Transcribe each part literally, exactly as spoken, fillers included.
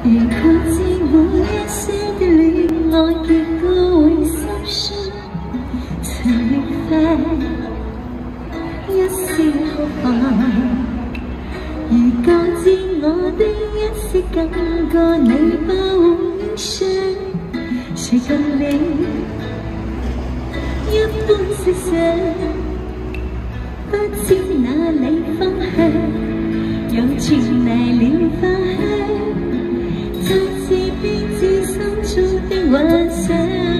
如確知我一些的戀愛結果會心酸，情亦快一絲哭寒。如覺知我的一些感覺你不會想，誰跟你一般識想，不知哪裏方向，又傳嚟了花香。 再次編織心中的幻想，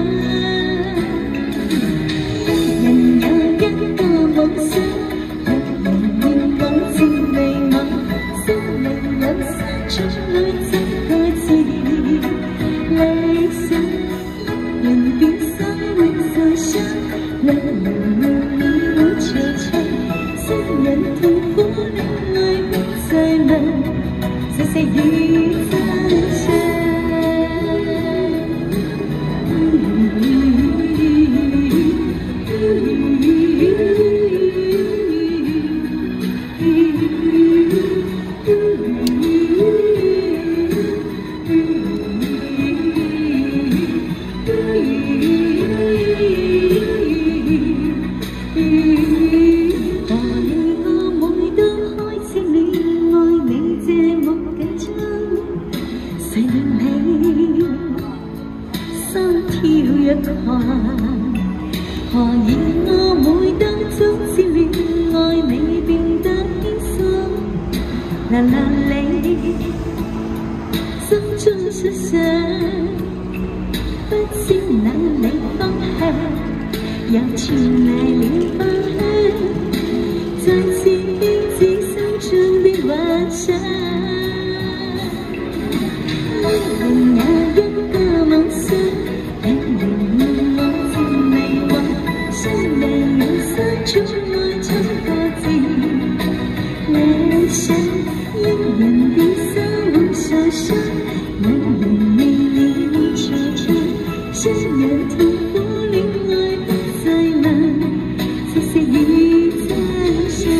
人有一個夢想，人人願往前迷惘，心靈有山中裏怎個字理想，人變生會受傷，兩人夢已會惆悵，新人痛苦戀愛不再問，細細雨真相。 跳一看，何以我每當終止戀愛，你變得輕鬆？難難你心中所想，不知哪裏方向，又傳來了花香，再次編織心中的幻想。人有一個夢想。 出愛怎個字理想，因人變心會受傷，兩人未已惆悵，雙人痛苦戀愛不再問，細細雨真相。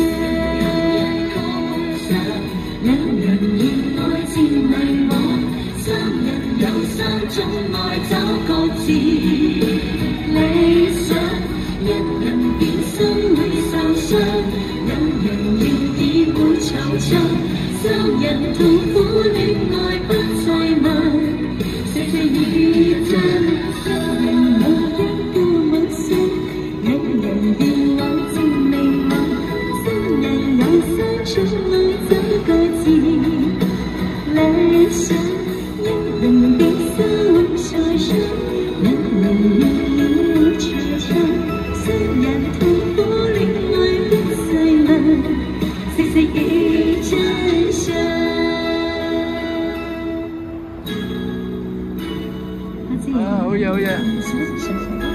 兩人願愛漸迷惘，三人有山中愛找個字理想，一人變心會受傷，兩人願意會惆悵，三人痛苦戀愛不再問，細細雨真相。人有一個夢想，兩人願往前迷惘，三人有山中愛找個字理想，一人變心會受傷，兩人願意會惆悵。 三人痛苦戀愛不再問，細細雨真相。 啊，好嘢好嘢！